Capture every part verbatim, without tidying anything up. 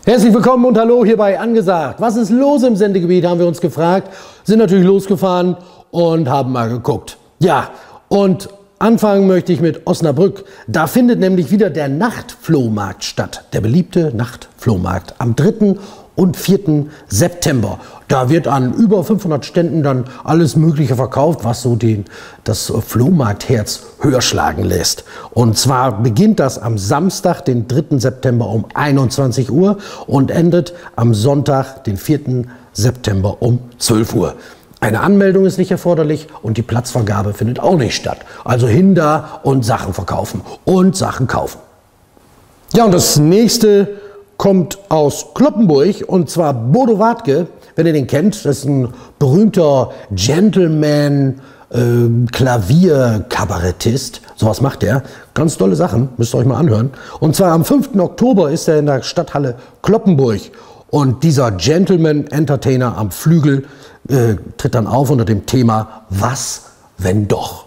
Herzlich willkommen und hallo hier bei Angesagt. Was ist los im Sendegebiet, haben wir uns gefragt. Sind natürlich losgefahren und haben mal geguckt. Ja, und anfangen möchte ich mit Osnabrück. Da findet nämlich wieder der Nachtflohmarkt statt. Der beliebte Nachtflohmarkt am dritten und vierten September. Da wird an über fünfhundert Ständen dann alles Mögliche verkauft, was so den, das Flohmarktherz höher schlagen lässt. Und zwar beginnt das am Samstag, den dritten September um einundzwanzig Uhr und endet am Sonntag, den vierten September um zwölf Uhr. Eine Anmeldung ist nicht erforderlich und die Platzvergabe findet auch nicht statt. Also hin da und Sachen verkaufen und Sachen kaufen. Ja, und das nächste kommt aus Cloppenburg, und zwar Bodo Wartke, wenn ihr den kennt. Das ist ein berühmter Gentleman, äh, Klavierkabarettist. Sowas macht er. Ganz tolle Sachen, müsst ihr euch mal anhören. Und zwar am fünften Oktober ist er in der Stadthalle Cloppenburg. Und dieser Gentleman-Entertainer am Flügel äh, tritt dann auf unter dem Thema Was, wenn doch?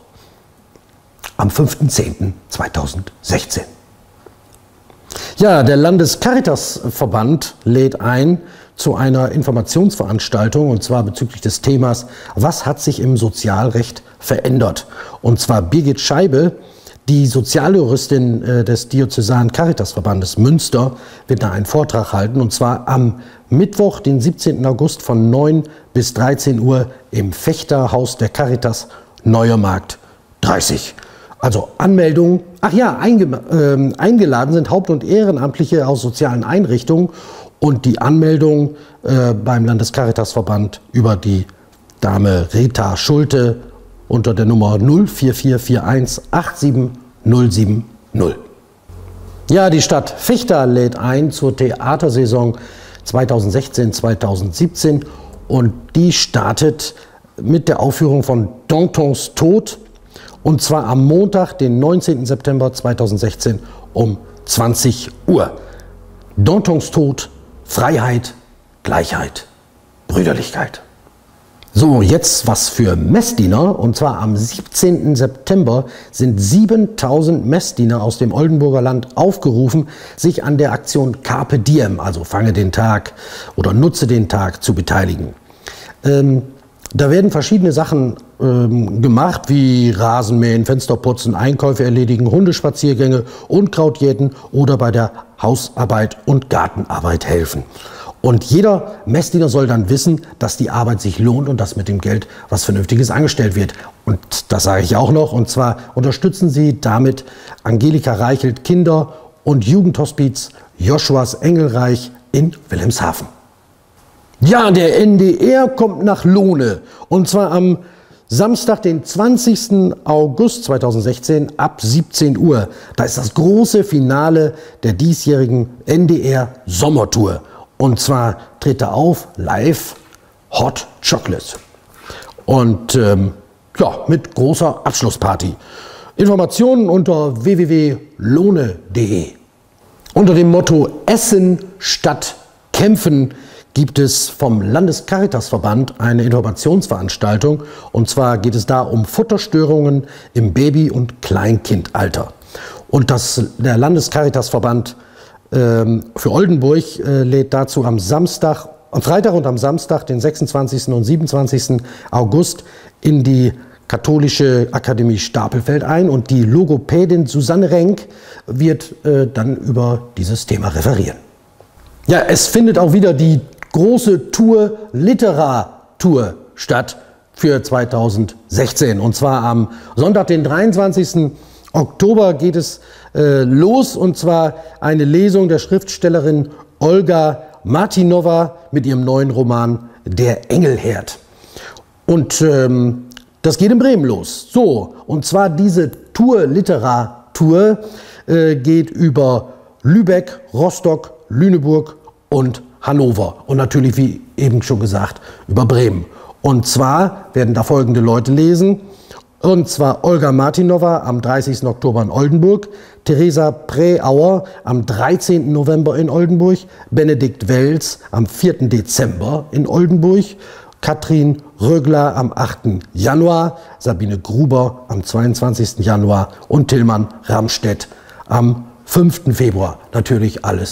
Am fünften zehnten zweitausendsechzehn. Ja, der Landescaritasverband lädt ein zu einer Informationsveranstaltung, und zwar bezüglich des Themas Was hat sich im Sozialrecht verändert? Und zwar Birgit Scheibe, die Sozialjuristin äh, des Diözesanen Caritasverbandes Münster, wird da einen Vortrag halten, und zwar am Mittwoch, den siebzehnten August von neun bis dreizehn Uhr im Fechterhaus der Caritas, Neuer Markt dreißig. Also Anmeldung, ach ja, einge, äh, eingeladen sind Haupt- und Ehrenamtliche aus sozialen Einrichtungen, und die Anmeldung äh, beim Landescaritasverband über die Dame Rita Schulte unter der Nummer null vier vier vier eins acht sieben null sieben null. Ja, die Stadt Vechta lädt ein zur Theatersaison zweitausendsechzehn zweitausendsiebzehn, und die startet mit der Aufführung von Dantons Tod. Und zwar am Montag, den neunzehnten September zweitausendsechzehn um zwanzig Uhr. Dantons Tod, Freiheit, Gleichheit, Brüderlichkeit. So, jetzt was für Messdiener. Und zwar am siebzehnten September sind siebentausend Messdiener aus dem Oldenburger Land aufgerufen, sich an der Aktion Carpe Diem, also fange den Tag oder nutze den Tag, zu beteiligen. Ähm, Da werden verschiedene Sachen ähm, gemacht, wie Rasenmähen, Fensterputzen, Einkäufe erledigen, Hundespaziergänge, Unkrautjäten oder bei der Hausarbeit und Gartenarbeit helfen. Und jeder Messdiener soll dann wissen, dass die Arbeit sich lohnt und dass mit dem Geld was Vernünftiges angestellt wird. Und das sage ich auch noch, und zwar unterstützen Sie damit Angelika Reichelt Kinder- und Jugendhospiz Joshuas Engelreich in Wilhelmshaven. Ja, der N D R kommt nach Lohne, und zwar am Samstag, den zwanzigsten August zweitausendsechzehn ab siebzehn Uhr. Da ist das große Finale der diesjährigen N D R Sommertour. Und zwar tritt er auf live Hot Chocolate. Und ähm, ja, mit großer Abschlussparty. Informationen unter w w w punkt lohne punkt de. Unter dem Motto Essen statt Kämpfen gibt es vom Landescaritasverband eine Informationsveranstaltung, und zwar geht es da um Futterstörungen im Baby- und Kleinkindalter. Und das, der Landescaritasverband ähm, für Oldenburg äh, lädt dazu am Samstag, am Freitag und am Samstag, den sechsundzwanzigsten und siebenundzwanzigsten August in die Katholische Akademie Stapelfeld ein, und die Logopädin Susanne Renk wird äh, dann über dieses Thema referieren. Ja, es findet auch wieder die große Tour Literatur statt für zweitausendsechzehn. Und zwar am Sonntag, den dreiundzwanzigsten Oktober geht es äh, los, und zwar eine Lesung der Schriftstellerin Olga Martinova mit ihrem neuen Roman Der Engelherd. Und ähm, das geht in Bremen los. So, und zwar diese Tour Literatur äh, geht über Lübeck, Rostock, Lüneburg und Hannover und natürlich, wie eben schon gesagt, über Bremen. Und zwar werden da folgende Leute lesen, und zwar Olga Martinova am dreißigsten Oktober in Oldenburg, Theresa Präauer am dreizehnten November in Oldenburg, Benedikt Welz am vierten Dezember in Oldenburg, Katrin Rögler am achten Januar, Sabine Gruber am zweiundzwanzigsten Januar und Tillmann Ramstedt am fünften Februar. Natürlich alles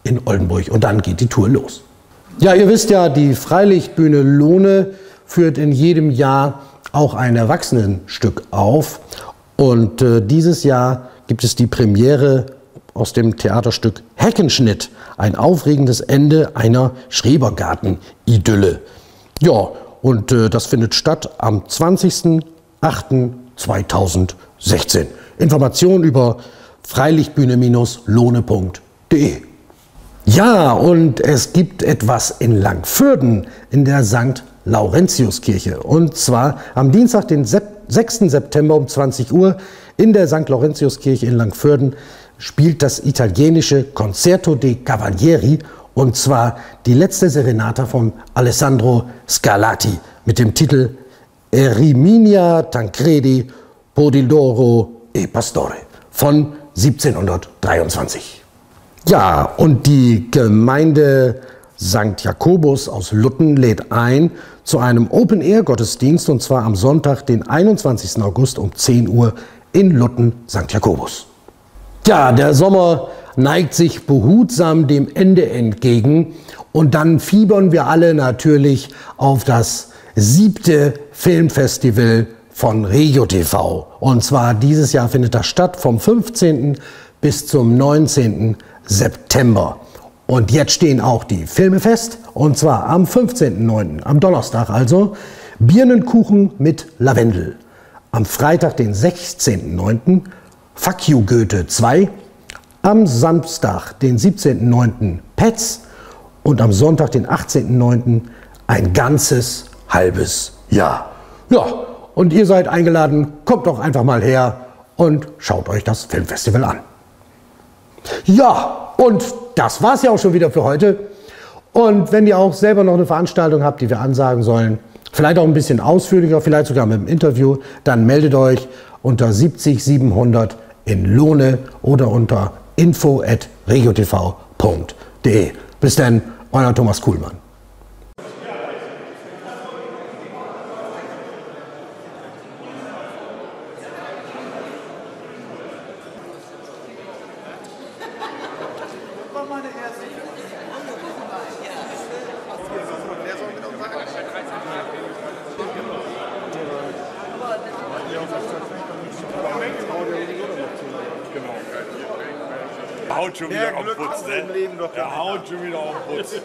in Oldenburg. Und dann geht die Tour los. Ja, ihr wisst ja, die Freilichtbühne Lohne führt in jedem Jahr auch ein Erwachsenenstück auf. Und äh, dieses Jahr gibt es die Premiere aus dem Theaterstück Heckenschnitt. Ein aufregendes Ende einer Schrebergarten-Idylle. Ja, und äh, das findet statt am zwanzigsten achten zweitausendsechzehn. Informationen über freilichtbühne Lohne punkt de. Ja, und es gibt etwas in Langfürden in der Sankt Laurentiuskirche. Und zwar am Dienstag, den sechsten September um zwanzig Uhr in der Sankt Laurentiuskirche in Langfürden spielt das italienische Concerto dei Cavalieri, und zwar die letzte Serenata von Alessandro Scarlatti mit dem Titel Eriminia Tancredi Podildoro e Pastore von siebzehnhundertdreiundzwanzig. Ja, und die Gemeinde Sankt Jakobus aus Lutten lädt ein zu einem Open-Air-Gottesdienst, und zwar am Sonntag, den einundzwanzigsten August um zehn Uhr in Lutten Sankt Jakobus. Ja, der Sommer neigt sich behutsam dem Ende entgegen und dann fiebern wir alle natürlich auf das siebte Filmfestival von Regio T V. Und zwar dieses Jahr findet das statt vom fünfzehnten bis zum neunzehnten September. Und jetzt stehen auch die Filme fest, und zwar am fünfzehnten neunten, am Donnerstag also, Birnenkuchen mit Lavendel. Am Freitag, den sechzehnten neunten, Fuck You Goethe zwei, am Samstag, den siebzehnten neunten, Pets und am Sonntag, den achtzehnten neunten, ein ganzes halbes Jahr. Ja, und ihr seid eingeladen, kommt doch einfach mal her und schaut euch das Filmfestival an. Ja, und das war's ja auch schon wieder für heute. Und wenn ihr auch selber noch eine Veranstaltung habt, die wir ansagen sollen, vielleicht auch ein bisschen ausführlicher, vielleicht sogar mit einem Interview, dann meldet euch unter siebzig siebenhundert in Lohne oder unter info at regiotv punkt de. Bis dann, euer Thomas Kuhlmann. Er haut schon wieder auf den Putz, ne? Er haut schon wieder auf den Putz.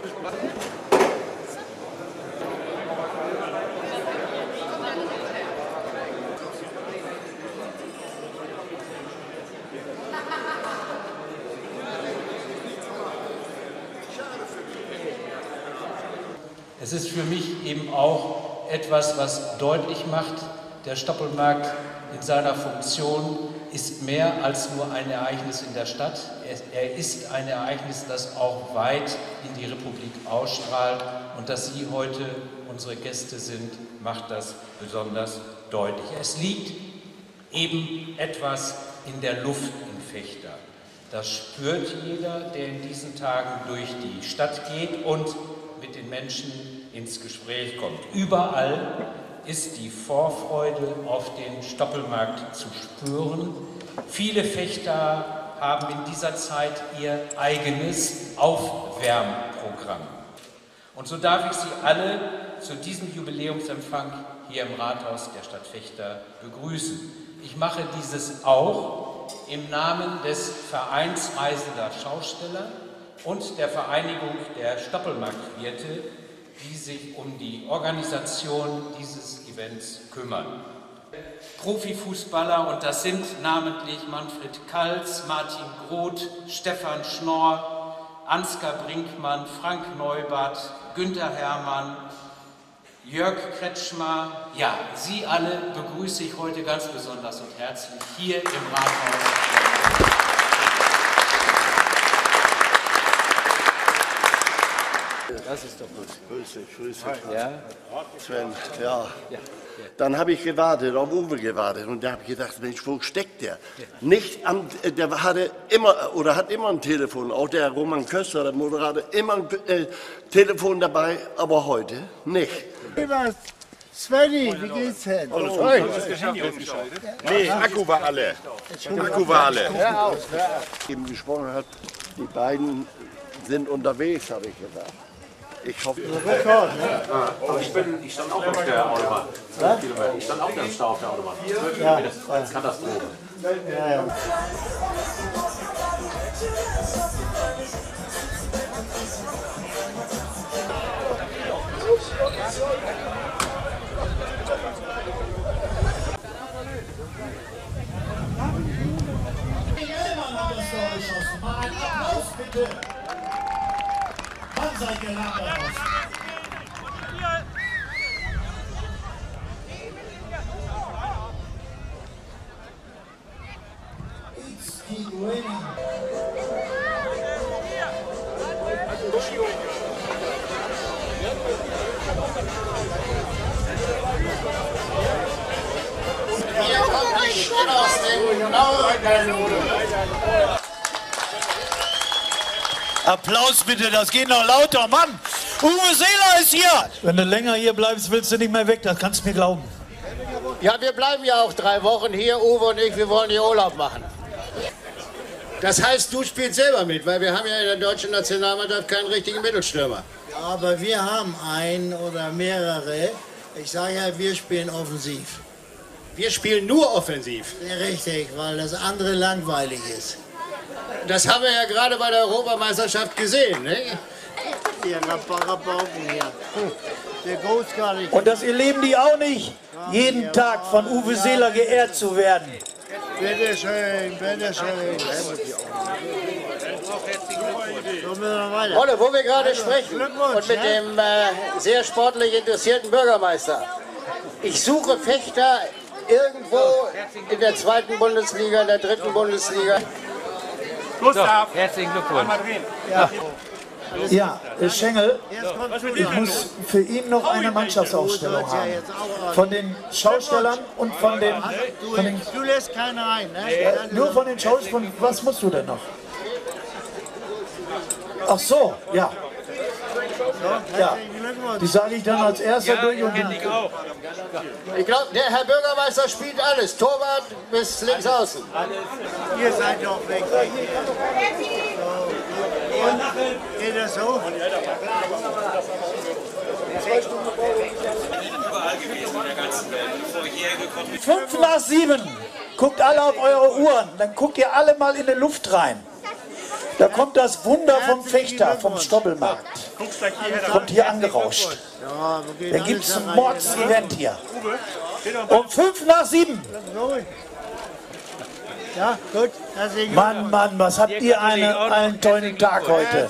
Es ist für mich eben auch etwas, was deutlich macht, der Stoppelmarkt in seiner Funktion ist mehr als nur ein Ereignis in der Stadt. Er ist ein Ereignis, das auch weit in die Republik ausstrahlt. Und dass Sie heute unsere Gäste sind, macht das besonders deutlich. Es liegt eben etwas in der Luft in Vechta. Das spürt jeder, der in diesen Tagen durch die Stadt geht und mit den Menschen ins Gespräch kommt. Überall ist die Vorfreude auf den Stoppelmarkt zu spüren. Viele Vechter haben in dieser Zeit ihr eigenes Aufwärmprogramm. Und so darf ich Sie alle zu diesem Jubiläumsempfang hier im Rathaus der Stadt Vechta begrüßen. Ich mache dieses auch im Namen des Vereins Reisender Schausteller und der Vereinigung der Stoppelmarktwirte, die sich um die Organisation dieses Events kümmern. Profifußballer, und das sind namentlich Manfred Kals, Martin Groth, Stefan Schnorr, Ansgar Brinkmann, Frank Neubart, Günther Herrmann, Jörg Kretschmer. Ja, Sie alle begrüße ich heute ganz besonders und herzlich hier im Rathaus. Das ist doch gut. Grüße, Grüße. Ja? Sven, ja. Ja. Dann habe ich gewartet, auf Uwe gewartet, und da habe ich gedacht, Mensch, wo steckt der? Nicht am, der hatte immer, oder hat immer ein Telefon, auch der Roman Köster, der Moderator, immer ein äh, Telefon dabei, aber heute nicht. Was? Svenny, wie geht's denn? Oh, oh, nee, Akku war alle. Akku war alle. Hör auf, hör auf. Eben gesprochen hat, die beiden sind unterwegs, habe ich gedacht. Ich hoffe, Rekord, ne? Aber ich, bin, ich stand auch auf der Autobahn. zwölf Kilometer. Ich stand auch im Stau auf der Autobahn. zwölf Kilometer, das ist Katastrophe. Ja, ja. Applaus bitte, das geht noch lauter, Mann! Uwe Seeler ist hier! Wenn du länger hier bleibst, willst du nicht mehr weg, das kannst du mir glauben. Ja, wir bleiben ja auch drei Wochen hier, Uwe und ich, wir wollen hier Urlaub machen. Das heißt, du spielst selber mit, weil wir haben ja in der deutschen Nationalmannschaft keinen richtigen Mittelstürmer. Ja, aber wir haben einen oder mehrere. Ich sage ja, wir spielen offensiv. Wir spielen nur offensiv. Sehr richtig, weil das andere langweilig ist. Das haben wir ja gerade bei der Europameisterschaft gesehen, ne? Der Rabauken hier. Der goes gar nicht. Und das erleben die auch nicht, jeden Tag von Uwe Seeler geehrt zu werden. Bitte schön, bitte schön. Rolle, wo wir gerade sprechen und mit dem äh, sehr sportlich interessierten Bürgermeister. Ich suche Fechter irgendwo in der zweiten Bundesliga, in der dritten Bundesliga. Gustav, herzlichen Glückwunsch. Ja, ja, Schengel, ich muss für ihn noch eine Mannschaftsaufstellung haben. Von den Schaustellern und von den... Von den Du lässt keinen rein, ne? nur von den Schaustellern, was musst du denn noch? Ach so, ja. Ja, die sage ich dann als erster durch und dann... Ich glaube, der Herr Bürgermeister spielt alles, Torwart bis links außen. Ihr seid doch weg. Und geht das so? Fünf nach sieben. Guckt alle auf eure Uhren. Dann guckt ihr alle mal in die Luft rein. Da kommt das Wunder vom Fechter, vom Stoppelmarkt. Kommt hier angerauscht. Da gibt es ein Mords-Event hier. Um fünf nach sieben. Ja, gut. Herzlichen Mann, Mann, was habt ihr eine, einen tollen Tag heute.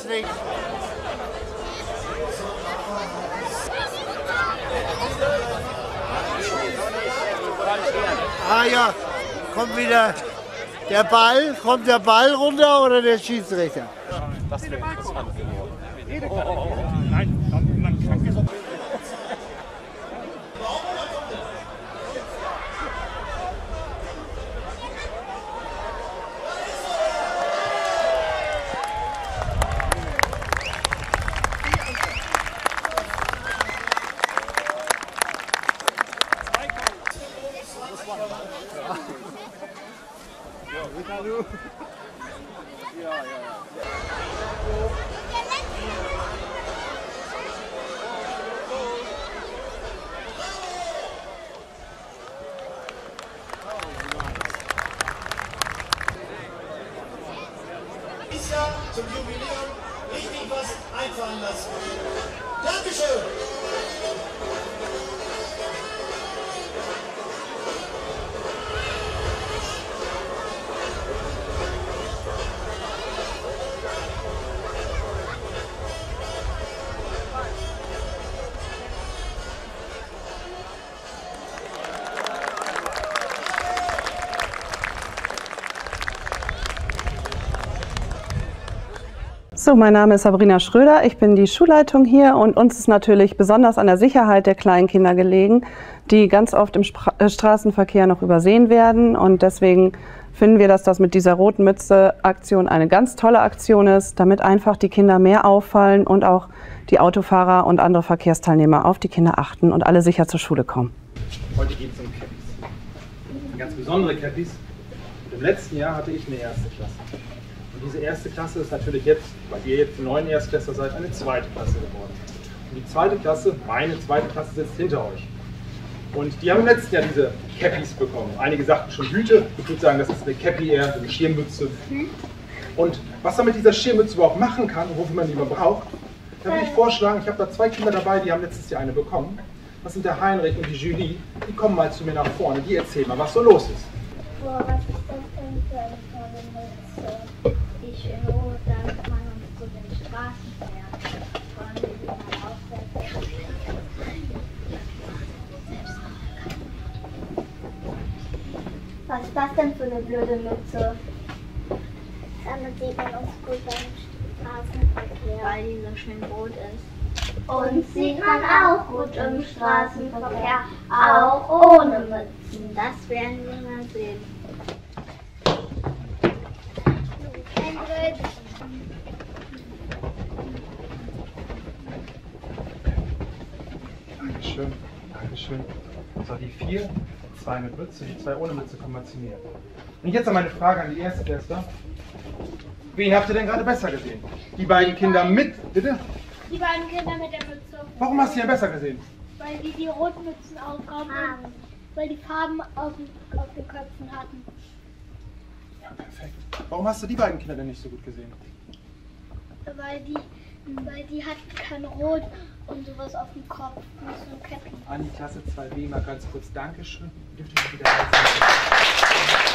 Ah ja, kommt wieder der Ball, kommt der Ball runter oder der Schiedsrichter? Das wäre interessant geworden. Oh, oh, oh. Nein, man kann gesagt. Zum Jubiläum richtig was einfallen lassen. Dankeschön! So, mein Name ist Sabrina Schröder, ich bin die Schulleitung hier und uns ist natürlich besonders an der Sicherheit der Kleinkinder gelegen, die ganz oft im Spra äh, Straßenverkehr noch übersehen werden und deswegen finden wir, dass das mit dieser roten Mütze-Aktion eine ganz tolle Aktion ist, damit einfach die Kinder mehr auffallen und auch die Autofahrer und andere Verkehrsteilnehmer auf die Kinder achten und alle sicher zur Schule kommen. Heute geht es um Cappies. Ganz besondere Cappies. Und im letzten Jahr hatte ich eine erste Klasse. Und diese erste Klasse ist natürlich jetzt, weil ihr jetzt die neuen Erstklässler seid, eine zweite Klasse geworden. Und die zweite Klasse, meine zweite Klasse, sitzt hinter euch. Und die haben im letzten Jahr diese Cappies bekommen. Einige sagten schon Hüte, ich würde sagen, das ist eine Cappy eher, eine Schirmmütze. Und was man mit dieser Schirmmütze überhaupt machen kann und wofür man die überhaupt braucht, da würde ich vorschlagen, ich habe da zwei Kinder dabei, die haben letztes Jahr eine bekommen. Das sind der Heinrich und die Julie. Die kommen mal zu mir nach vorne, die erzählen mal, was so los ist. Boah, was ist das denn für eine tolle Mütze? Die schön rot, damit man uns zu den Straßen fährt. Wollen wir die mal aufsetzen? Was ist das denn für eine blöde Mütze? Damit sieht man uns gut beim Straßenverkehr, weil die so schön rot ist. Und sieht man auch gut im Straßenverkehr, auch ohne Mützen. Das werden wir mal sehen. Dankeschön, Dankeschön. So, die vier, zwei mit Mütze, die zwei ohne Mütze kommen mal zu mir. Und jetzt noch meine Frage an die Erstklässler. Wen habt ihr denn gerade besser gesehen? Die beiden Kinder mit, bitte? Die beiden Kinder mit der Mütze. Warum hast du die denn besser gesehen? Weil die die roten Mützen aufhaben, weil die Farben auf den, auf den Köpfen hatten. Ja, perfekt. Warum hast du die beiden Kinder denn nicht so gut gesehen? Weil die, weil die hatten kein Rot und sowas auf dem Kopf, nur so ein Käppchen. An die Klasse zwei B mal ganz kurz Dankeschön. Dürft ihr mal wieder helfen?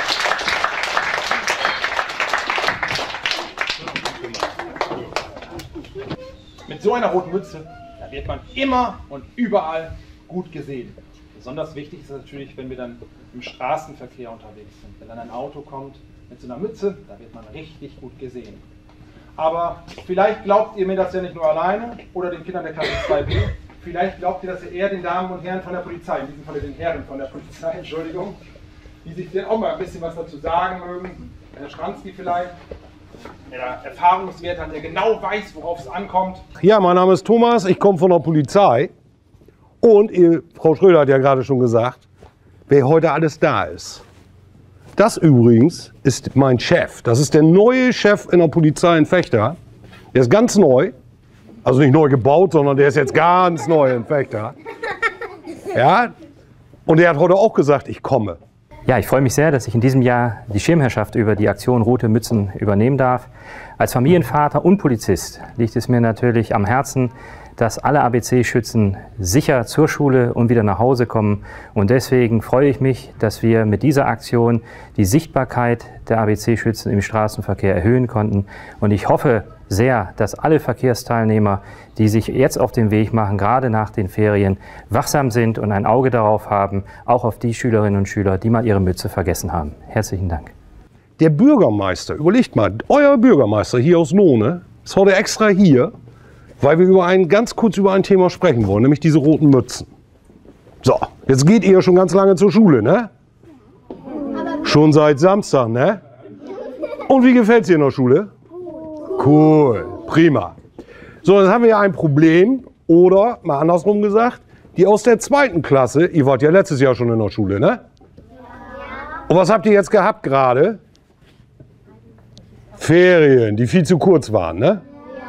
Mit so einer roten Mütze, da wird man immer und überall gut gesehen. Besonders wichtig ist es natürlich, wenn wir dann im Straßenverkehr unterwegs sind. Wenn dann ein Auto kommt mit so einer Mütze, da wird man richtig gut gesehen. Aber vielleicht glaubt ihr mir das ja nicht nur alleine oder den Kindern der Klasse zwei B. Vielleicht glaubt ihr das ja eher den Damen und Herren von der Polizei, in diesem Falle den Herren von der Polizei, Entschuldigung, die sich dann auch mal ein bisschen was dazu sagen mögen. Herr Schranzki vielleicht, der Erfahrungswert hat, der genau weiß, worauf es ankommt. Ja, mein Name ist Thomas, ich komme von der Polizei. Und ihr, Frau Schröder hat ja gerade schon gesagt, wer heute alles da ist. Das übrigens ist mein Chef. Das ist der neue Chef in der Polizei in Vechta. Der ist ganz neu. Also nicht neu gebaut, sondern der ist jetzt ganz neu in Vechta. Ja, und er hat heute auch gesagt, ich komme. Ja, ich freue mich sehr, dass ich in diesem Jahr die Schirmherrschaft über die Aktion Rote Mützen übernehmen darf. Als Familienvater und Polizist liegt es mir natürlich am Herzen, dass alle A B C-Schützen sicher zur Schule und wieder nach Hause kommen. Und deswegen freue ich mich, dass wir mit dieser Aktion die Sichtbarkeit der A B C-Schützen im Straßenverkehr erhöhen konnten. Und ich hoffe sehr, dass alle Verkehrsteilnehmer, die sich jetzt auf den Weg machen, gerade nach den Ferien, wachsam sind und ein Auge darauf haben, auch auf die Schülerinnen und Schüler, die mal ihre Mütze vergessen haben. Herzlichen Dank. Der Bürgermeister, überlegt mal, euer Bürgermeister hier aus Lohne ist heute extra hier, weil wir über ein, ganz kurz über ein Thema sprechen wollen, nämlich diese roten Mützen. So, jetzt geht ihr schon ganz lange zur Schule, ne? Schon seit Samstag, ne? Und wie gefällt es dir in der Schule? Cool, prima. So, jetzt haben wir ja ein Problem, oder, mal andersrum gesagt, die aus der zweiten Klasse, ihr wart ja letztes Jahr schon in der Schule, ne? Und was habt ihr jetzt gehabt gerade? Ferien, die viel zu kurz waren, ne?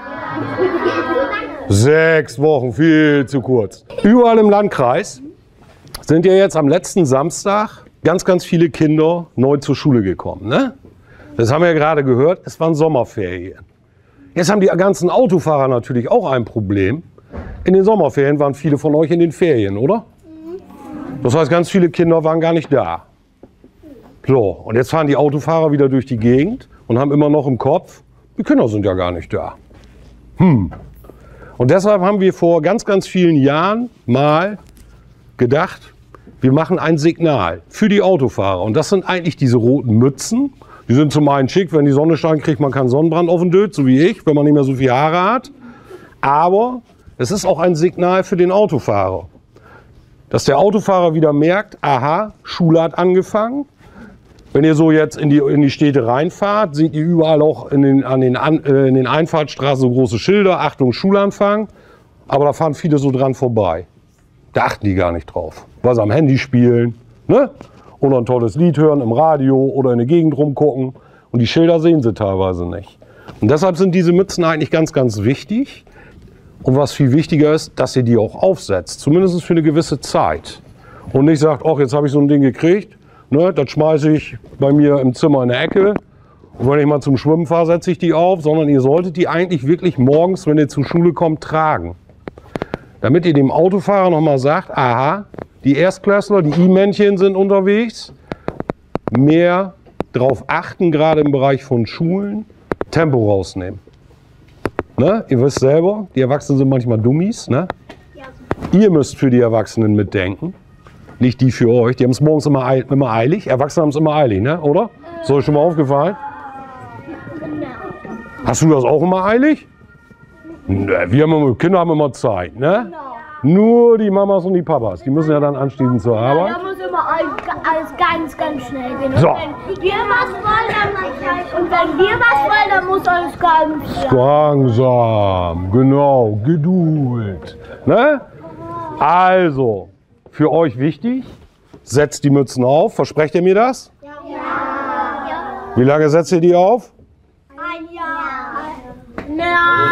Sechs Wochen, viel zu kurz. Überall im Landkreis sind ja jetzt am letzten Samstag ganz, ganz viele Kinder neu zur Schule gekommen, ne? Das haben wir ja gerade gehört, es waren Sommerferien. Jetzt haben die ganzen Autofahrer natürlich auch ein Problem. In den Sommerferien waren viele von euch in den Ferien, oder? Das heißt, ganz viele Kinder waren gar nicht da. So, und jetzt fahren die Autofahrer wieder durch die Gegend und haben immer noch im Kopf, die Kinder sind ja gar nicht da. Hm. Und deshalb haben wir vor ganz, ganz vielen Jahren mal gedacht, wir machen ein Signal für die Autofahrer. Und das sind eigentlich diese roten Mützen. Die sind zum einen schick, wenn die Sonne scheint, kriegt man keinen Sonnenbrand auf den Död, so wie ich, wenn man nicht mehr so viele Haare hat. Aber es ist auch ein Signal für den Autofahrer. Dass der Autofahrer wieder merkt, aha, Schule hat angefangen. Wenn ihr so jetzt in die, in die Städte reinfahrt, seht ihr überall auch in den, an den, an, äh, in den Einfahrtsstraßen so große Schilder, Achtung, Schulanfang. Aber da fahren viele so dran vorbei. Da achten die gar nicht drauf. Weil sie am Handy spielen, ne? Oder ein tolles Lied hören im Radio oder in der Gegend rumgucken. Und die Schilder sehen sie teilweise nicht. Und deshalb sind diese Mützen eigentlich ganz, ganz wichtig. Und was viel wichtiger ist, dass ihr die auch aufsetzt, zumindest für eine gewisse Zeit. Und nicht sagt, ach, jetzt habe ich so ein Ding gekriegt, ne, das schmeiße ich bei mir im Zimmer in der Ecke. Und wenn ich mal zum Schwimmen fahre, setze ich die auf, sondern ihr solltet die eigentlich wirklich morgens, wenn ihr zur Schule kommt, tragen. Damit ihr dem Autofahrer nochmal sagt, aha, die Erstklässler, die I-Männchen sind unterwegs, mehr darauf achten, gerade im Bereich von Schulen, Tempo rausnehmen. Ne? Ihr wisst selber, die Erwachsenen sind manchmal Dummies. Ne? Ihr müsst für die Erwachsenen mitdenken, nicht die für euch. Die haben es morgens immer, eil, immer eilig. Erwachsene haben es immer eilig, ne? Oder? Ist euch schon mal aufgefallen? Hast du das auch immer eilig? Ne, wir haben immer, Kinder haben immer Zeit, ne? Nur die Mamas und die Papas, die müssen ja dann anschließend zur Arbeit. Ja, da muss immer alles ganz, ganz schnell gehen. So. Und wenn wir was wollen, dann, und wenn wir was wollen, dann muss alles ganz schnell. Langsam, genau, Geduld. Ne? Also, für euch wichtig, setzt die Mützen auf. Versprecht ihr mir das? Ja. Ja. Wie lange setzt ihr die auf? Ein Jahr. Nein.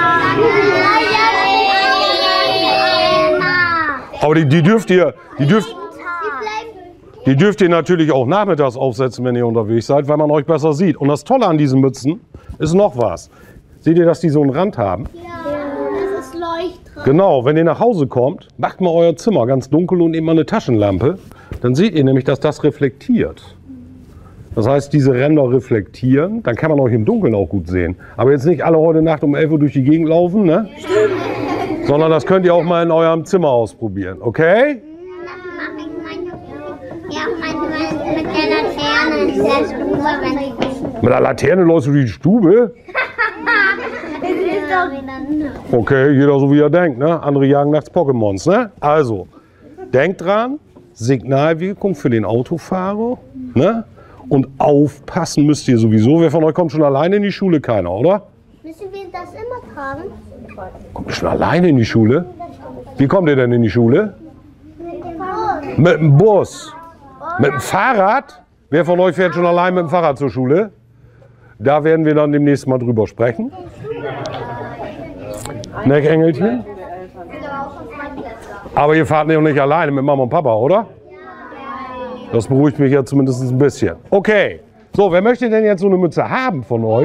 Aber die, die dürft ihr, die dürft, die dürft ihr natürlich auch nachmittags aufsetzen, wenn ihr unterwegs seid, weil man euch besser sieht. Und das Tolle an diesen Mützen ist noch was. Seht ihr, dass die so einen Rand haben? Ja, das ist leuchtend. Genau, wenn ihr nach Hause kommt, macht mal euer Zimmer ganz dunkel und nehmt mal eine Taschenlampe. Dann seht ihr nämlich, dass das reflektiert. Das heißt, diese Ränder reflektieren, dann kann man euch im Dunkeln auch gut sehen. Aber jetzt nicht alle heute Nacht um elf Uhr durch die Gegend laufen, ne? Sondern das könnt ihr auch mal in eurem Zimmer ausprobieren, okay? Ja, mit der Laterne in der Stube, wenn ich... Mit der Laterne läufst du durch die Stube? Okay, jeder so wie er denkt, ne? Andere jagen nachts Pokémons, ne? Also, denkt dran, Signalwirkung für den Autofahrer, ne? Und aufpassen müsst ihr sowieso. Wer von euch kommt schon alleine in die Schule? Keiner, oder? Müssen wir das immer tragen? Kommt ihr schon alleine in die Schule? Wie kommt ihr denn in die Schule? Mit dem Bus. Mit dem Bus? Mit dem Fahrrad? Wer von euch fährt schon allein mit dem Fahrrad zur Schule? Da werden wir dann demnächst mal drüber sprechen. Ne, Engelchen? Aber ihr fahrt nicht alleine mit Mama und Papa, oder? Das beruhigt mich ja zumindest ein bisschen. Okay, so, wer möchte denn jetzt so eine Mütze haben von euch?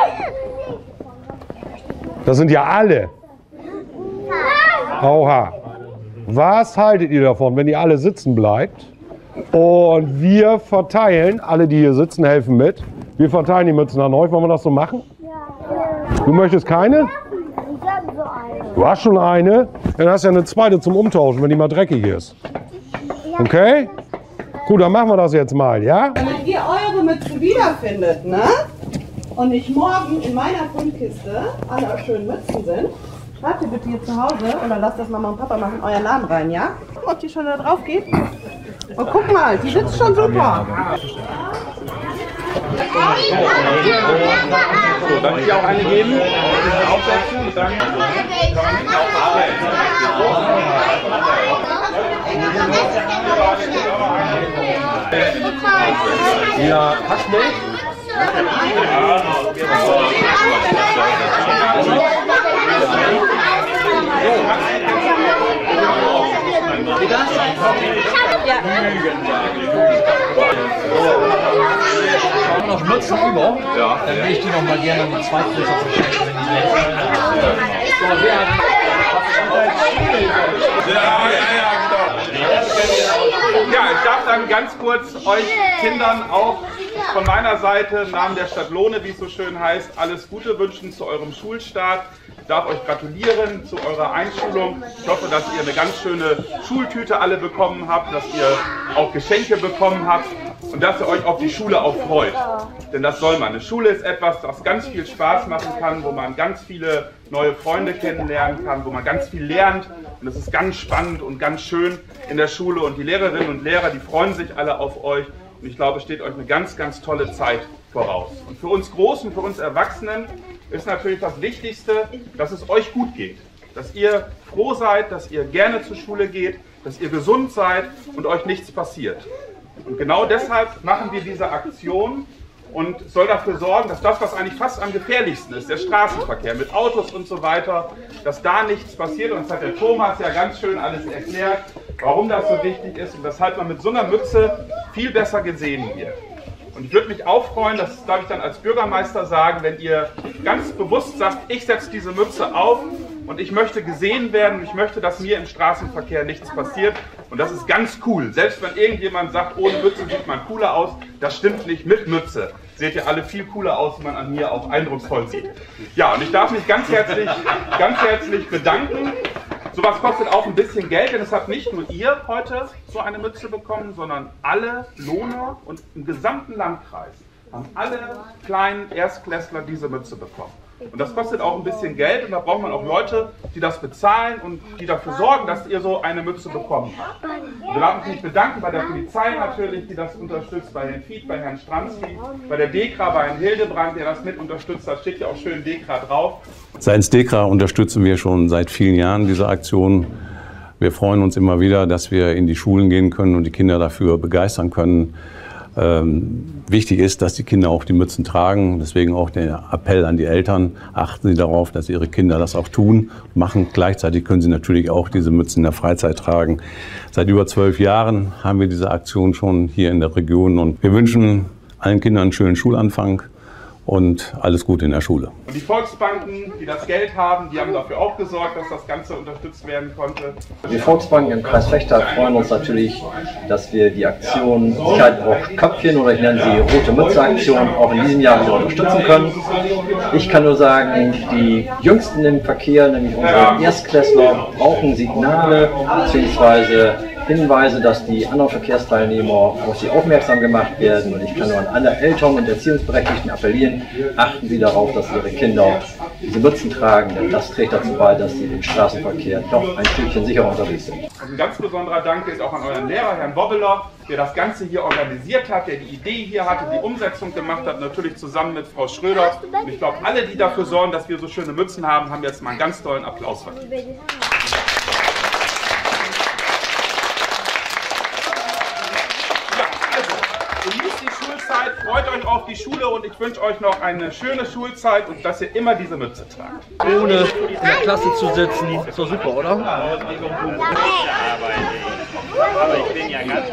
Das sind ja alle. Oha. Was haltet ihr davon, wenn ihr alle sitzen bleibt? Und wir verteilen, alle die hier sitzen, helfen mit. Wir verteilen die Mützen an euch. Wollen wir das so machen? Du möchtest keine? Du hast schon eine. Dann hast du ja eine zweite zum Umtauschen, wenn die mal dreckig ist. Okay? Gut, dann machen wir das jetzt mal, ja? Wenn ihr eure Mützen wiederfindet, ne? Und nicht morgen in meiner Fundkiste alle schönen Mützen sind, schreibt ihr bitte hier zu Hause oder lasst das Mama und Papa machen, euren Namen rein, ja? Ob die schon da drauf geht? Und guck mal, die sitzt schon super. So, dann hier auch eine geben, aufsetzen und dann Ja, Hackmilch. Haben noch Mützen über? Ja. Dann will ich die noch mal gerne an die Zweitgröße verschenken, wenn die letzten. Ja, ja, ja, genau. Ja, ich darf dann ganz kurz euch Kindern auch von meiner Seite im Namen der Stadt Lohne, wie es so schön heißt, alles Gute wünschen zu eurem Schulstart. Ich darf euch gratulieren zu eurer Einschulung. Ich hoffe, dass ihr eine ganz schöne Schultüte alle bekommen habt, dass ihr auch Geschenke bekommen habt und dass ihr euch auf die Schule auch freut. Denn das soll man. Eine Schule ist etwas, das ganz viel Spaß machen kann, wo man ganz viele neue Freunde kennenlernen kann, wo man ganz viel lernt. Und das ist ganz spannend und ganz schön in der Schule. Und die Lehrerinnen und Lehrer, die freuen sich alle auf euch. Und ich glaube, es steht euch eine ganz, ganz tolle Zeit voraus. Und für uns Großen, für uns Erwachsenen ist natürlich das Wichtigste, dass es euch gut geht. Dass ihr froh seid, dass ihr gerne zur Schule geht, dass ihr gesund seid und euch nichts passiert. Und genau deshalb machen wir diese Aktion, und soll dafür sorgen, dass das, was eigentlich fast am gefährlichsten ist, der Straßenverkehr mit Autos und so weiter, dass da nichts passiert. Und das hat der Thomas ja ganz schön alles erklärt, warum das so wichtig ist und weshalb man mit so einer Mütze viel besser gesehen wird. Und ich würde mich auch freuen, das darf ich dann als Bürgermeister sagen, wenn ihr ganz bewusst sagt, ich setze diese Mütze auf und ich möchte gesehen werden, ich möchte, dass mir im Straßenverkehr nichts passiert. Und das ist ganz cool. Selbst wenn irgendjemand sagt, ohne Mütze sieht man cooler aus, das stimmt nicht, mit Mütze seht ihr alle viel cooler aus, wie man an mir auch eindrucksvoll sieht. Ja, und ich darf mich ganz herzlich, ganz herzlich bedanken. Sowas kostet auch ein bisschen Geld, denn es habt nicht nur ihr heute so eine Mütze bekommen, sondern alle Lohner und im gesamten Landkreis haben alle kleinen Erstklässler diese Mütze bekommen. Und das kostet auch ein bisschen Geld und da braucht man auch Leute, die das bezahlen und die dafür sorgen, dass ihr so eine Mütze bekommen habt. Und wir darf mich bedanken bei der Polizei natürlich, die das unterstützt, bei Herrn Fied, bei Herrn Stransky, bei der DEKRA, bei Herrn Hildebrand, der das mit unterstützt. Da steht ja auch schön DEKRA drauf. Seitens DEKRA unterstützen wir schon seit vielen Jahren diese Aktion. Wir freuen uns immer wieder, dass wir in die Schulen gehen können und die Kinder dafür begeistern können. Ähm, wichtig ist, dass die Kinder auch die Mützen tragen. Deswegen auch der Appell an die Eltern, achten Sie darauf, dass Ihre Kinder das auch tun, machen. Gleichzeitig können Sie natürlich auch diese Mützen in der Freizeit tragen. Seit über zwölf Jahren haben wir diese Aktion schon hier in der Region und wir wünschen allen Kindern einen schönen Schulanfang und alles Gute in der Schule. Und die Volksbanken, die das Geld haben, die haben dafür auch gesorgt, dass das Ganze unterstützt werden konnte. Die Volksbanken im Kreis Vechta freuen uns natürlich, dass wir die Aktion Sicherheit braucht Köpfchen oder ich nenne sie Rote Mütze Aktion auch in diesem Jahr wieder unterstützen können. Ich kann nur sagen, die Jüngsten im Verkehr, nämlich unsere Erstklässler, brauchen Signale bzw. Hinweise, dass die anderen Verkehrsteilnehmer auf sie aufmerksam gemacht werden. Und ich kann nur an alle Eltern und Erziehungsberechtigten appellieren, achten Sie darauf, dass Ihre Kinder diese Mützen tragen, denn das trägt dazu bei, dass sie im Straßenverkehr doch ein Stückchen sicherer unterwegs sind. Also ein ganz besonderer Dank geht auch an euren Lehrer, Herrn Wobbeler, der das Ganze hier organisiert hat, der die Idee hier hatte, die Umsetzung gemacht hat, natürlich zusammen mit Frau Schröder. Und ich glaube, alle, die dafür sorgen, dass wir so schöne Mützen haben, haben jetzt mal einen ganz tollen Applaus verdient. Genießt die Schulzeit, freut euch auf die Schule und ich wünsche euch noch eine schöne Schulzeit und dass ihr immer diese Mütze tragt. Ohne in der Klasse zu sitzen, ist doch super, oder? Aber ich bin ja ganz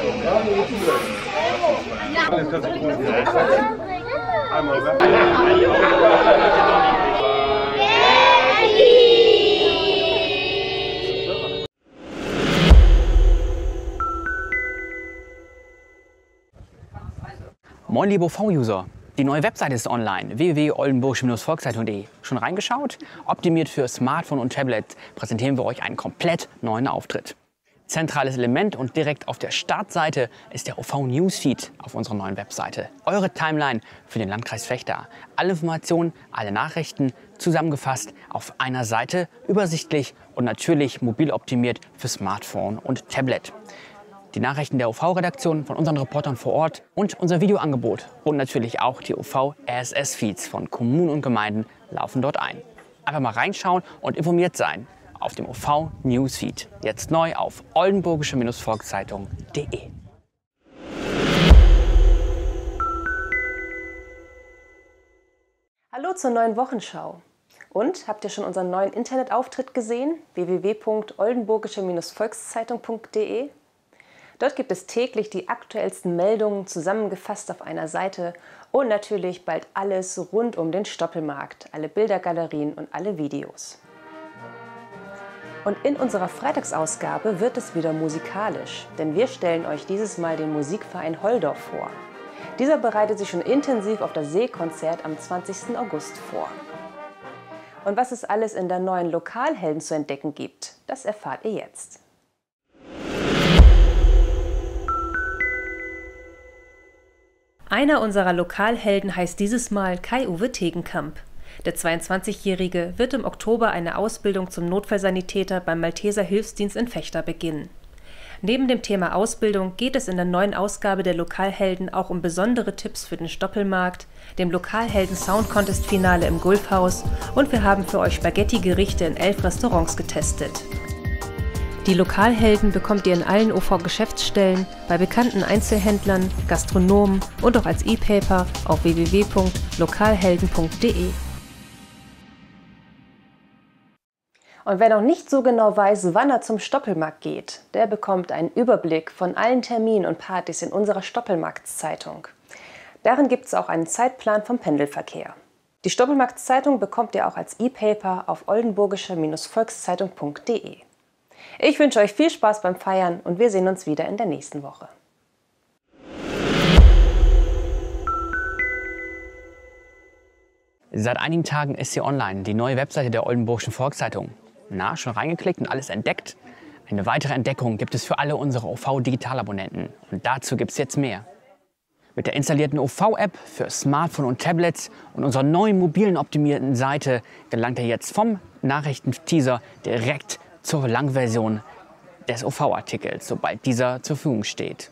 Moin liebe O V-User, die neue Webseite ist online, w w w punkt oldenburgische Volkszeitung punkt de. Schon reingeschaut? Optimiert für Smartphone und Tablet präsentieren wir euch einen komplett neuen Auftritt. Zentrales Element und direkt auf der Startseite ist der O V-Newsfeed auf unserer neuen Webseite. Eure Timeline für den Landkreis Vechta. Alle Informationen, alle Nachrichten zusammengefasst auf einer Seite, übersichtlich und natürlich mobil optimiert für Smartphone und Tablet. Die Nachrichten der O V-Redaktion von unseren Reportern vor Ort und unser Videoangebot und natürlich auch die O V-R S S-Feeds von Kommunen und Gemeinden laufen dort ein. Einfach mal reinschauen und informiert sein auf dem O V-Newsfeed. Jetzt neu auf oldenburgische Volkszeitung punkt de. Hallo zur neuen Wochenschau. Und habt ihr schon unseren neuen Internetauftritt gesehen? w w w punkt oldenburgische Volkszeitung punkt de. Dort gibt es täglich die aktuellsten Meldungen zusammengefasst auf einer Seite und natürlich bald alles rund um den Stoppelmarkt, alle Bildergalerien und alle Videos. Und in unserer Freitagsausgabe wird es wieder musikalisch, denn wir stellen euch dieses Mal den Musikverein Holdorf vor. Dieser bereitet sich schon intensiv auf das Seekonzert am zwanzigsten August vor. Und was es alles in der neuen Lokalhelden zu entdecken gibt, das erfahrt ihr jetzt. Einer unserer Lokalhelden heißt dieses Mal Kai-Uwe Tegenkamp. Der zweiundzwanzigjährige wird im Oktober eine Ausbildung zum Notfallsanitäter beim Malteser Hilfsdienst in Vechta beginnen. Neben dem Thema Ausbildung geht es in der neuen Ausgabe der Lokalhelden auch um besondere Tipps für den Stoppelmarkt, dem Lokalhelden Sound Contest Finale im Gulfhaus und wir haben für euch Spaghetti-Gerichte in elf Restaurants getestet. Die Lokalhelden bekommt ihr in allen O V-Geschäftsstellen, bei bekannten Einzelhändlern, Gastronomen und auch als E-Paper auf w w w punkt lokalhelden punkt de. Und wer noch nicht so genau weiß, wann er zum Stoppelmarkt geht, der bekommt einen Überblick von allen Terminen und Partys in unserer Stoppelmarktszeitung. Darin gibt es auch einen Zeitplan vom Pendelverkehr. Die Stoppelmarktszeitung bekommt ihr auch als E-Paper auf oldenburgische Volkszeitung punkt de. Ich wünsche euch viel Spaß beim Feiern und wir sehen uns wieder in der nächsten Woche. Seit einigen Tagen ist sie online, die neue Webseite der Oldenburgischen Volkszeitung. Na, schon reingeklickt und alles entdeckt? Eine weitere Entdeckung gibt es für alle unsere O V-Digitalabonnenten. Und dazu gibt es jetzt mehr. Mit der installierten O V-App für Smartphone und Tablets und unserer neuen mobilen optimierten Seite gelangt er jetzt vom Nachrichtenteaser direkt zur Langversion des O V-Artikels, sobald dieser zur Verfügung steht.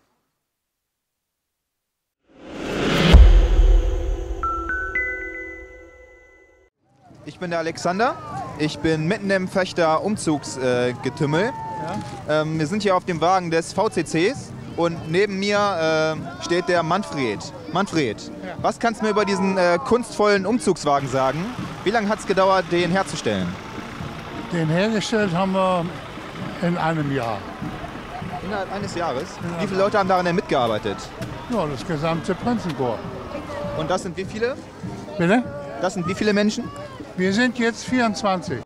Ich bin der Alexander. Ich bin mitten im Fechter Umzugsgetümmel. Äh, ja. ähm, wir sind hier auf dem Wagen des V C Cs und neben mir äh, steht der Manfred. Manfred, ja. Was kannst du mir über diesen äh, kunstvollen Umzugswagen sagen? Wie lange hat es gedauert, den herzustellen? Den hergestellt haben wir in einem Jahr. Innerhalb eines Jahres? Ja. Wie viele Leute haben daran denn mitgearbeitet? Ja, das gesamte Prinzenkorps. Und das sind wie viele? Bitte? Das sind wie viele Menschen? Wir sind jetzt vierundzwanzig.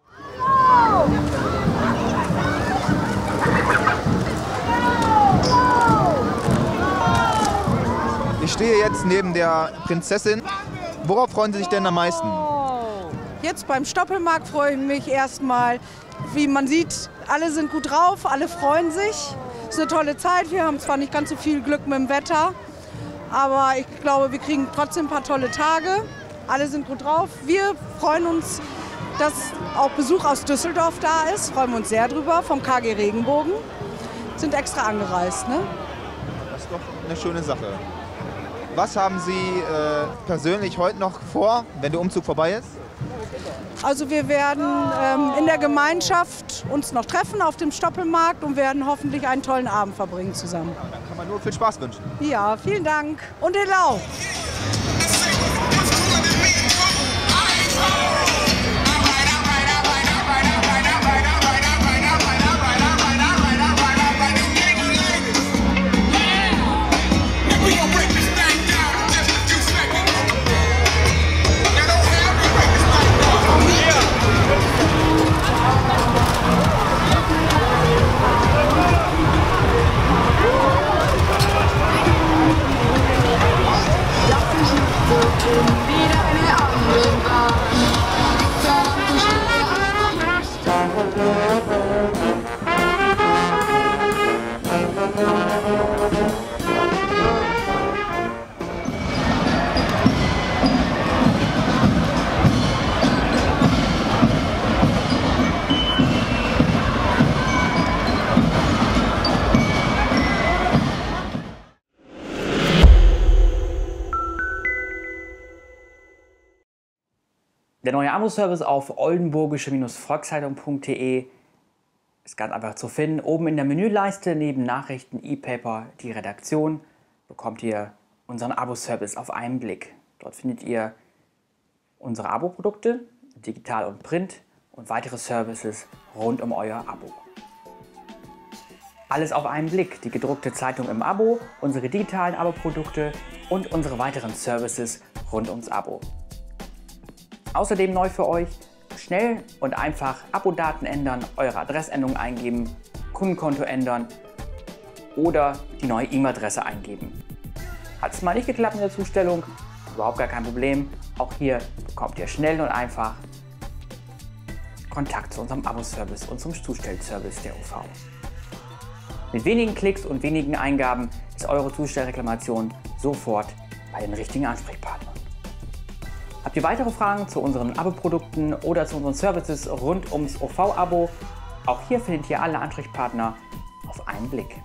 Ich stehe jetzt neben der Prinzessin. Worauf freuen Sie sich denn am meisten? Jetzt beim Stoppelmarkt freue ich mich erstmal, wie man sieht, alle sind gut drauf, alle freuen sich. Es ist eine tolle Zeit, wir haben zwar nicht ganz so viel Glück mit dem Wetter, aber ich glaube, wir kriegen trotzdem ein paar tolle Tage. Alle sind gut drauf. Wir freuen uns, dass auch Besuch aus Düsseldorf da ist. Freuen wir uns sehr drüber, vom K G Regenbogen. Sind extra angereist, ne? Das ist doch eine schöne Sache. Was haben Sie äh, persönlich heute noch vor, wenn der Umzug vorbei ist? Also wir werden ähm, in der Gemeinschaft uns noch treffen auf dem Stoppelmarkt und werden hoffentlich einen tollen Abend verbringen zusammen. Ja, dann kann man nur viel Spaß wünschen. Ja, vielen Dank und Elau! Der neue Abo-Service auf oldenburgische Volkszeitung punkt de ist ganz einfach zu finden. Oben in der Menüleiste neben Nachrichten, E-Paper, die Redaktion, bekommt ihr unseren Abo-Service auf einen Blick. Dort findet ihr unsere Abo-Produkte, digital und print und weitere Services rund um euer Abo. Alles auf einen Blick, die gedruckte Zeitung im Abo, unsere digitalen Abo-Produkte und unsere weiteren Services rund ums Abo. Außerdem neu für euch, schnell und einfach Abo-Daten ändern, eure Adressendung eingeben, Kundenkonto ändern oder die neue E-Mail-Adresse eingeben. Hat es mal nicht geklappt mit der Zustellung? Überhaupt gar kein Problem. Auch hier bekommt ihr schnell und einfach Kontakt zu unserem Abo-Service und zum Zustellservice der O V. Mit wenigen Klicks und wenigen Eingaben ist eure Zustellreklamation sofort bei den richtigen Ansprechpartnern. Habt ihr weitere Fragen zu unseren Abo-Produkten oder zu unseren Services rund ums O V-Abo? Auch hier findet ihr alle Ansprechpartner auf einen Blick.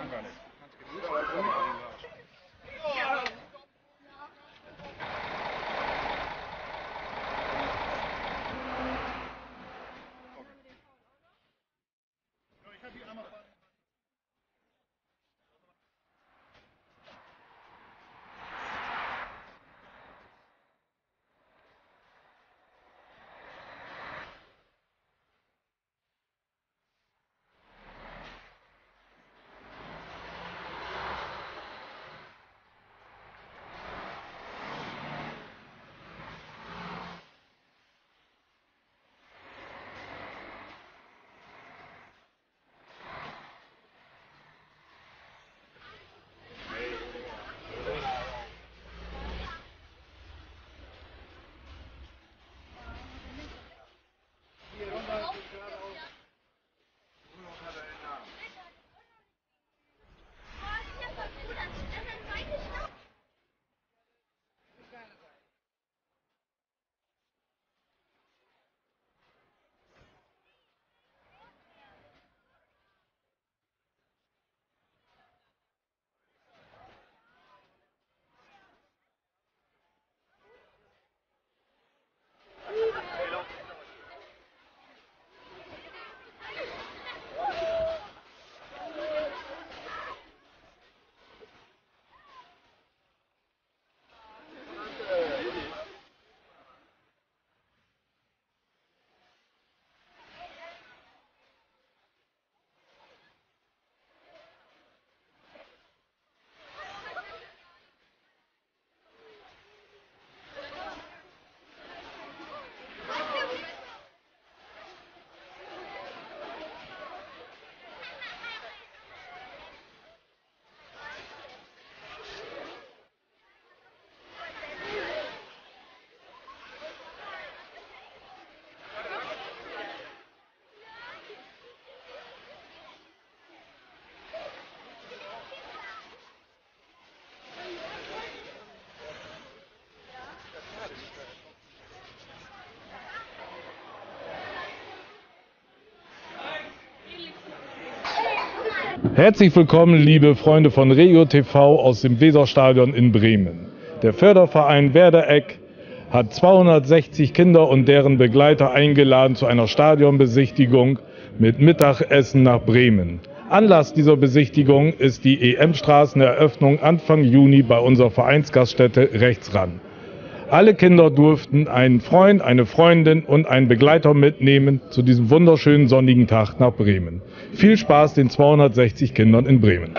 Herzlich willkommen, liebe Freunde von Regio T V aus dem Weserstadion in Bremen. Der Förderverein Werder Eck hat zweihundertsechzig Kinder und deren Begleiter eingeladen zu einer Stadionbesichtigung mit Mittagessen nach Bremen. Anlass dieser Besichtigung ist die E M-Straßeneröffnung Anfang Juni bei unserer Vereinsgaststätte rechts ran. Alle Kinder durften einen Freund, eine Freundin und einen Begleiter mitnehmen zu diesem wunderschönen sonnigen Tag nach Bremen. Viel Spaß den zweihundertsechzig Kindern in Bremen.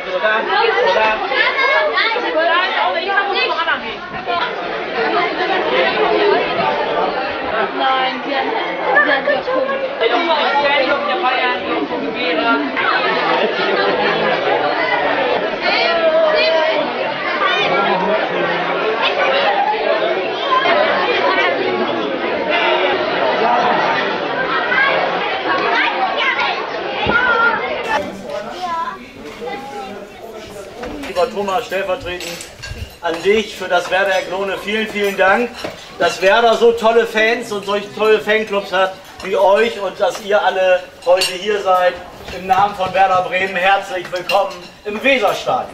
Lieber Thomas, stellvertretend an dich für das Werder Eck-Lohne vielen, vielen Dank, dass Werder so tolle Fans und solch tolle Fanclubs hat wie euch und dass ihr alle heute hier seid. Im Namen von Werder Bremen herzlich willkommen im Weserstadion.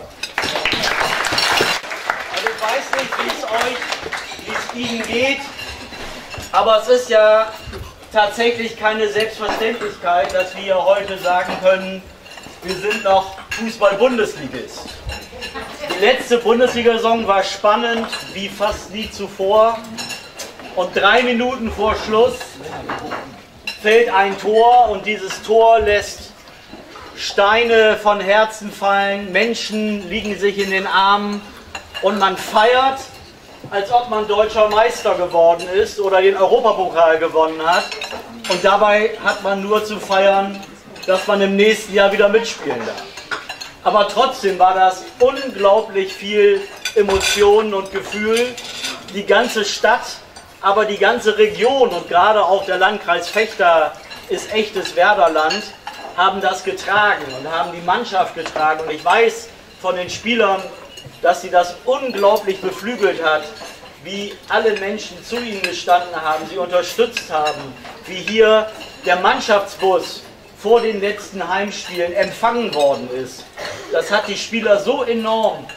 Also ich weiß nicht, wie es euch, wie es Ihnen geht, aber es ist ja tatsächlich keine Selbstverständlichkeit, dass wir heute sagen können, wir sind noch Fußball-Bundesligist. Die letzte Bundesliga-Saison war spannend wie fast nie zuvor und drei Minuten vor Schluss fällt ein Tor und dieses Tor lässt Steine von Herzen fallen, Menschen liegen sich in den Armen und man feiert, als ob man deutscher Meister geworden ist oder den Europapokal gewonnen hat und dabei hat man nur zu feiern, dass man im nächsten Jahr wieder mitspielen darf. Aber trotzdem war das unglaublich viel Emotionen und Gefühl. Die ganze Stadt, aber die ganze Region und gerade auch der Landkreis Vechta ist echtes Werderland, haben das getragen und haben die Mannschaft getragen. Und ich weiß von den Spielern, dass sie das unglaublich beflügelt hat, wie alle Menschen zu ihnen gestanden haben, sie unterstützt haben, wie hier der Mannschaftsbus vor den letzten Heimspielen empfangen worden ist, das hat die Spieler so enorm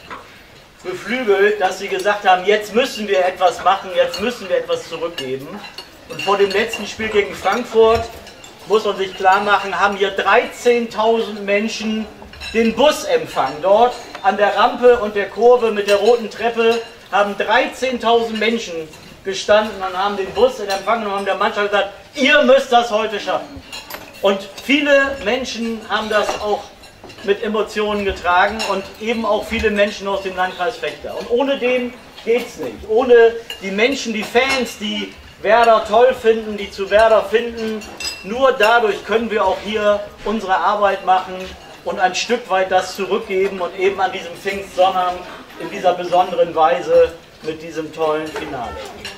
beflügelt, dass sie gesagt haben, jetzt müssen wir etwas machen, jetzt müssen wir etwas zurückgeben. Und vor dem letzten Spiel gegen Frankfurt, muss man sich klar machen, haben hier dreizehntausend Menschen den Bus empfangen. Dort an der Rampe und der Kurve mit der roten Treppe haben dreizehntausend Menschen gestanden und haben den Bus in Empfang genommen und haben der Mannschaft gesagt, ihr müsst das heute schaffen. Und viele Menschen haben das auch mit Emotionen getragen und eben auch viele Menschen aus dem Landkreis Vechta. Und ohne den geht's nicht. Ohne die Menschen, die Fans, die Werder toll finden, die zu Werder finden, nur dadurch können wir auch hier unsere Arbeit machen und ein Stück weit das zurückgeben und eben an diesem Pfingstsonnabend in dieser besonderen Weise mit diesem tollen Finale.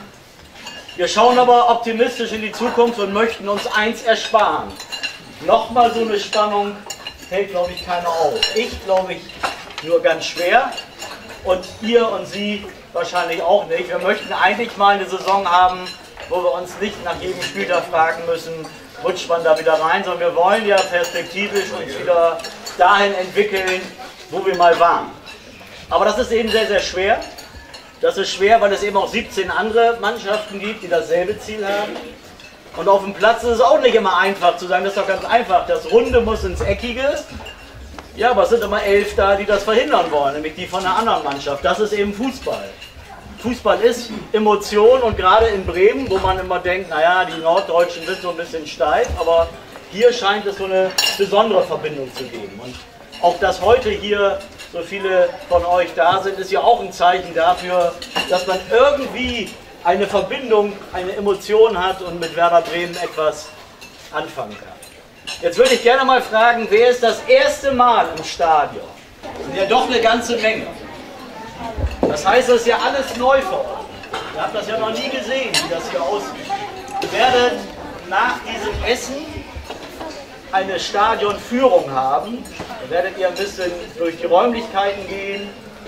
Wir schauen aber optimistisch in die Zukunft und möchten uns eins ersparen. Nochmal so eine Spannung hält, glaube ich, keiner auf. Ich glaube ich nur ganz schwer und ihr und sie wahrscheinlich auch nicht. Wir möchten eigentlich mal eine Saison haben, wo wir uns nicht nach jedem Spieltag fragen müssen, rutscht man da wieder rein, sondern wir wollen ja perspektivisch uns wieder dahin entwickeln, wo wir mal waren. Aber das ist eben sehr, sehr schwer. Das ist schwer, weil es eben auch siebzehn andere Mannschaften gibt, die dasselbe Ziel haben. Und auf dem Platz ist es auch nicht immer einfach zu sagen, das ist doch ganz einfach, das Runde muss ins Eckige. Ja, aber es sind immer elf da, die das verhindern wollen, nämlich die von der anderen Mannschaft. Das ist eben Fußball. Fußball ist Emotion und gerade in Bremen, wo man immer denkt, naja, die Norddeutschen sind so ein bisschen steif, aber hier scheint es so eine besondere Verbindung zu geben. Und auch, dass heute hier so viele von euch da sind, ist ja auch ein Zeichen dafür, dass man irgendwie eine Verbindung, eine Emotion hat und mit Werder Bremen etwas anfangen kann. Jetzt würde ich gerne mal fragen, wer ist das erste Mal im Stadion? Das sind ja doch eine ganze Menge. Das heißt, das ist ja alles neu für euch. Ihr habt das ja noch nie gesehen, wie das hier aussieht. Ihr werdet nach diesem Essen eine Stadionführung haben. Da werdet ihr ein bisschen durch die Räumlichkeiten gehen,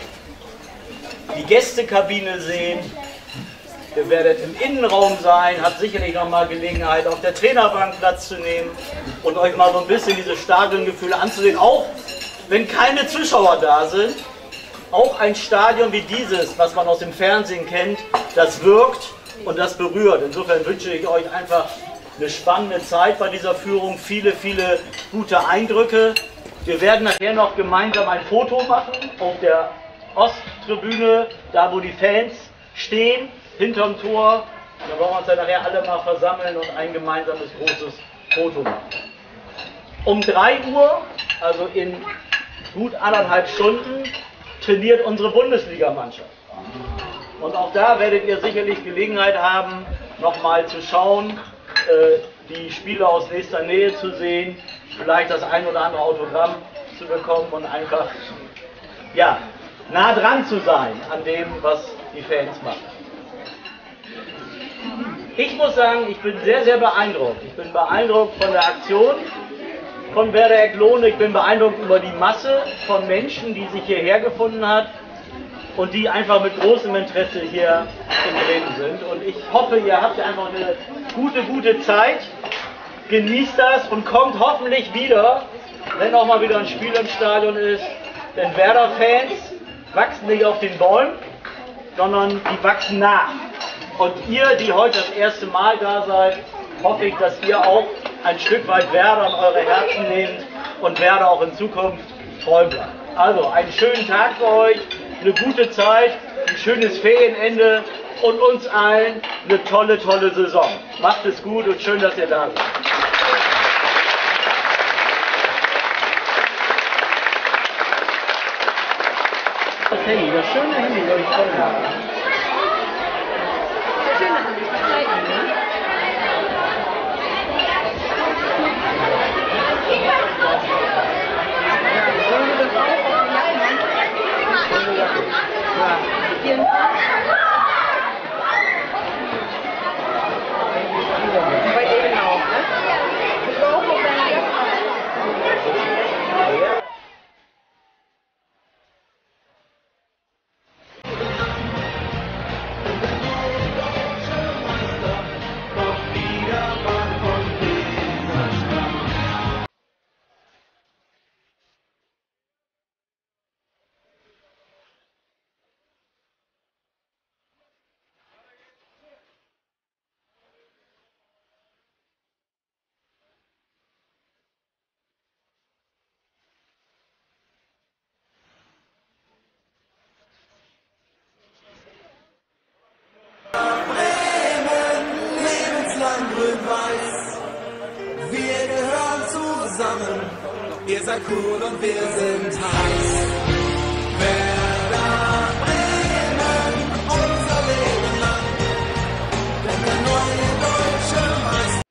die Gästekabine sehen. Ihr werdet im Innenraum sein, habt sicherlich noch mal Gelegenheit, auf der Trainerbank Platz zu nehmen und euch mal so ein bisschen diese Stadiongefühle anzusehen, auch wenn keine Zuschauer da sind. Auch ein Stadion wie dieses, was man aus dem Fernsehen kennt, das wirkt und das berührt. Insofern wünsche ich euch einfach eine spannende Zeit bei dieser Führung, viele, viele gute Eindrücke. Wir werden nachher noch gemeinsam ein Foto machen auf der Osttribüne, da wo die Fans stehen, hinterm Tor. Da wollen wir uns dann nachher alle mal versammeln und ein gemeinsames großes Foto machen. Um drei Uhr, also in gut anderthalb Stunden, trainiert unsere Bundesligamannschaft. Und auch da werdet ihr sicherlich Gelegenheit haben, nochmal zu schauen, äh, die Spieler aus nächster Nähe zu sehen, vielleicht das ein oder andere Autogramm zu bekommen und einfach ja, nah dran zu sein an dem, was die Fans machen. Ich muss sagen, ich bin sehr, sehr beeindruckt. Ich bin beeindruckt von der Aktion von Werder Eck-Lohne. Ich bin beeindruckt über die Masse von Menschen, die sich hierher gefunden hat und die einfach mit großem Interesse hier in Bremen sind. Und ich hoffe, ihr habt einfach eine gute, gute Zeit. Genießt das und kommt hoffentlich wieder, wenn auch mal wieder ein Spiel im Stadion ist. Denn Werder-Fans wachsen nicht auf den Bäumen, sondern die wachsen nach. Und ihr, die heute das erste Mal da seid, hoffe ich, dass ihr auch ein Stück weit Werder in eure Herzen nehmt und Werder auch in Zukunft treu bleibt. Also einen schönen Tag für euch, eine gute Zeit, ein schönes Ferienende und uns allen eine tolle, tolle Saison. Macht es gut und schön, dass ihr da seid. Das Handy, das schöne Handy, soll ich zeigen. Schön, dass Sie sich zeigen, ne? Bei denen auch, ne? Ich brauche auch deine Jacke. seid cool und wir sind heiß. Werder Bremen, unser Leben lang, denn der neue deutsche Meister.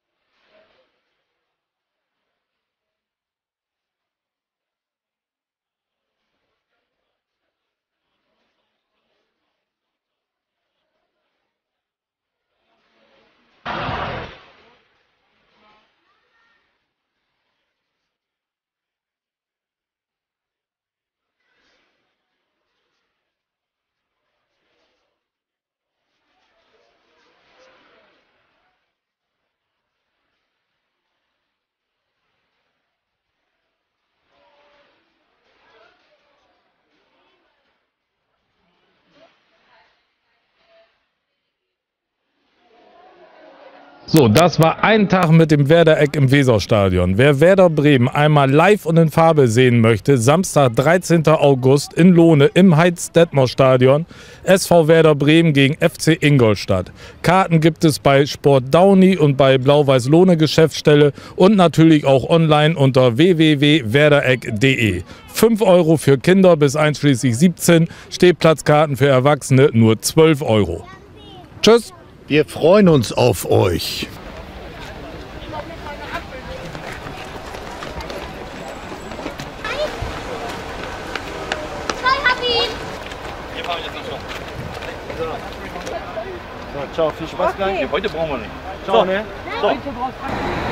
So, das war ein Tag mit dem Werder-Eck im Weserstadion. Wer Werder Bremen einmal live und in Farbe sehen möchte, Samstag, dreizehnten August in Lohne im Heitz-Detmers-Stadion, S V Werder Bremen gegen F C Ingolstadt. Karten gibt es bei Sport Dauni und bei Blau-Weiß-Lohne Geschäftsstelle und natürlich auch online unter w w w punkt werdereck punkt de. fünf Euro für Kinder bis einschließlich siebzehn, Stehplatzkarten für Erwachsene nur zwölf Euro. Tschüss! Wir freuen uns auf euch. So, ciao, viel Spaß gleich. Okay. Heute brauchen wir nicht. So, Ciao, ne? Nein, So. heute brauchst du